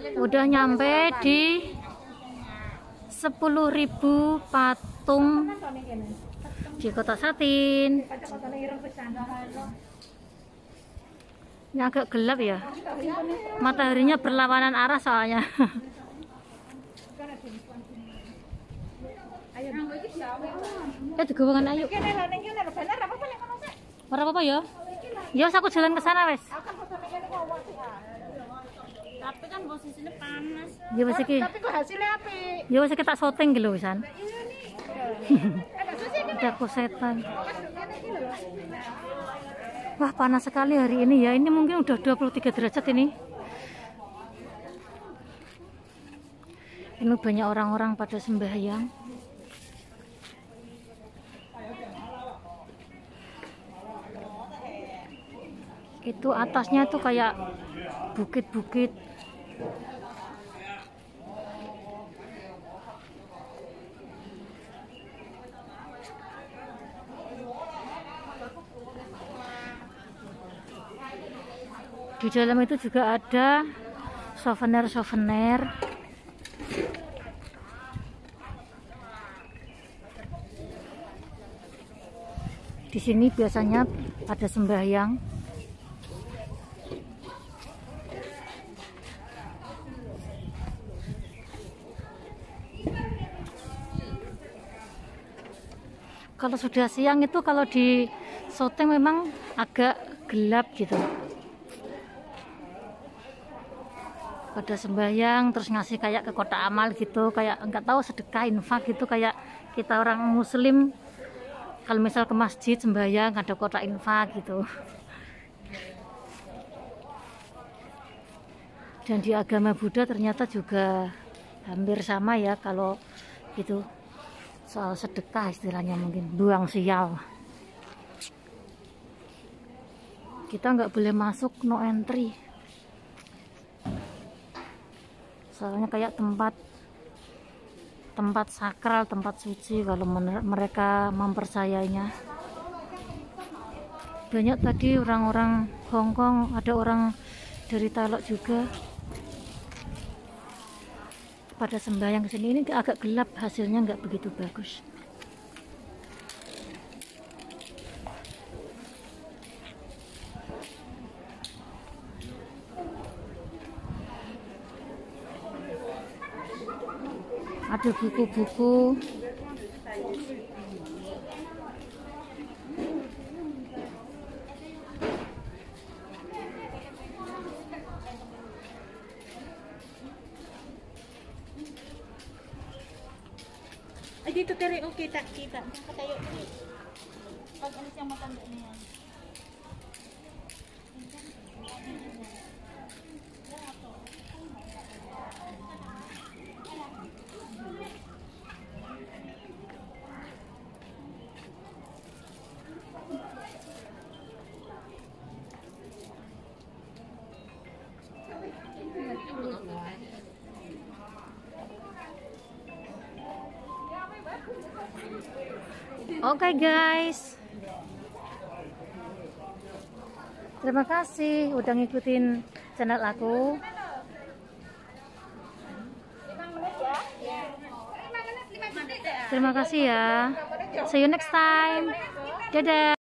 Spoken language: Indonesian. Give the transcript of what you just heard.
Udah nyampe di 10.000 patung di Kota Satin. Ini agak gelap ya, mataharinya berlawanan arah soalnya. Digowangan ayo. Ora apa-apa ya. Ya aku jalan ke sana wes. Tapi kan posisinya panas. Ya wes iki. Tapi kok hasilnya apik. Ya wes iki tak syuting iki lho wisan. Udah kosetan. Wah, panas sekali hari ini ya. Ini mungkin udah 23 derajat ini. Ini banyak orang-orang pada sembahyang. Itu atasnya tuh kayak bukit-bukit. Di dalam itu juga ada souvenir-souvenir. Di sini biasanya ada sembahyang. Kalau sudah siang itu kalau di syuting memang agak gelap gitu. Pada sembahyang terus ngasih kayak ke kotak amal gitu, kayak enggak tahu sedekah infak gitu, kayak kita orang muslim kalau misal ke masjid sembahyang ada kotak infak gitu. Dan di agama Buddha ternyata juga hampir sama ya, kalau gitu soal sedekah istilahnya, mungkin buang sial. Kita nggak boleh masuk, no entry. Soalnya kayak tempat sakral, tempat suci kalau mereka mempercayainya. Banyak tadi orang-orang Hongkong, ada orang dari Thailand juga pada sembahyang ke sini. Ini agak gelap, hasilnya nggak begitu bagus. Ada buku-buku. Dito teri kita tayo ni. Pag alis yung matanda niya. Oke guys, terima kasih udah ngikutin channel aku. Terima kasih ya. See you next time. Dadah.